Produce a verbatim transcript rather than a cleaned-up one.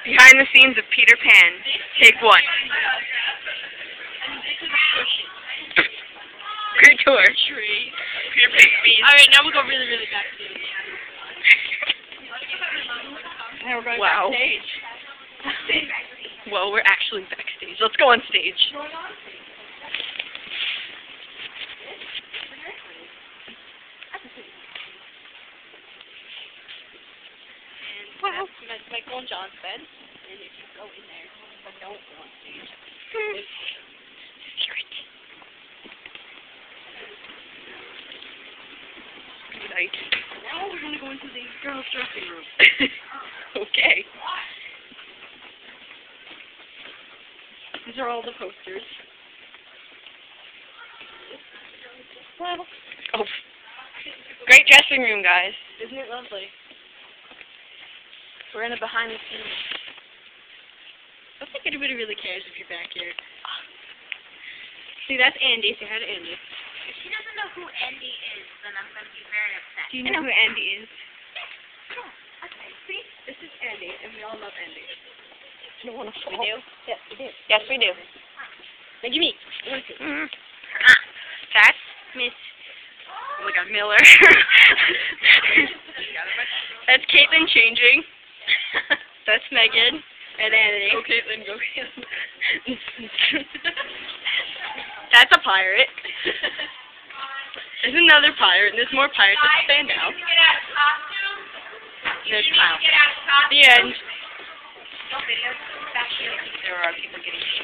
Behind the scenes of Peter Pan. Take one. Great tour. Tree. Peter Pan speed. Alright, now we'll go really, really backstage. Now we're going Wow. backstage. Well, we're actually backstage. Let's go on stage. And wow. That's Michael and John's bed. And if you go in there, but don't go on stage. Secret. Night. Now we're gonna go into the girls' dressing room. Okay. These are all the posters. Well, Oh. Great dressing room, guys. isn't it lovely? We're in a behind the scenes. I don't think anybody really cares if you're back here. See, that's Andy. Say hi to Andy. If she doesn't know who Andy is, then I'm going to be very upset. Do you know, who Andy is? Okay, see? This is Andy, and we all love Andy. I don't want to We fall. do? Yes, we do. Yes, we do. Now give me. I want to see. Mm. That's Miss. Oh my God, Miller. That's Caitlin changing. That's Megan. And Andy. Go Caitlin, go Caitlin. That's a pirate. There's another pirate, and there's more pirates. Let's stand out. Get out of costume. There's You Kyle. need to get out of costume. The end. No videos back here. There are people getting